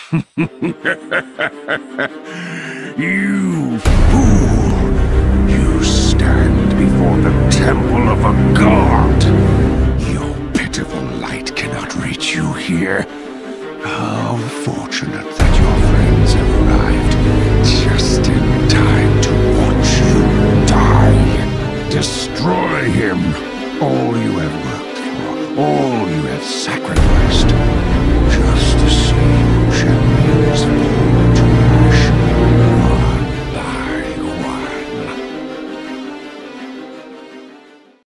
You fool! You stand before the temple of a god! Your pitiful light cannot reach you here. How fortunate